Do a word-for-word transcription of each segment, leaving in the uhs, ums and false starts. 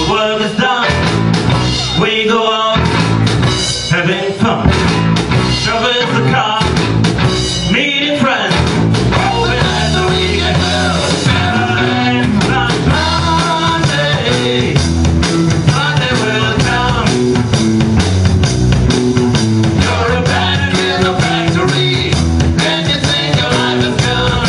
The work is done. We go out having fun. Driving the car, meeting friends. Hoping that we get well. Not Monday, Monday will come. You're a back in the factory, and you think your life is gone.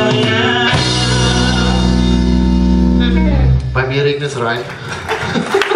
Bei mir regnet es rein.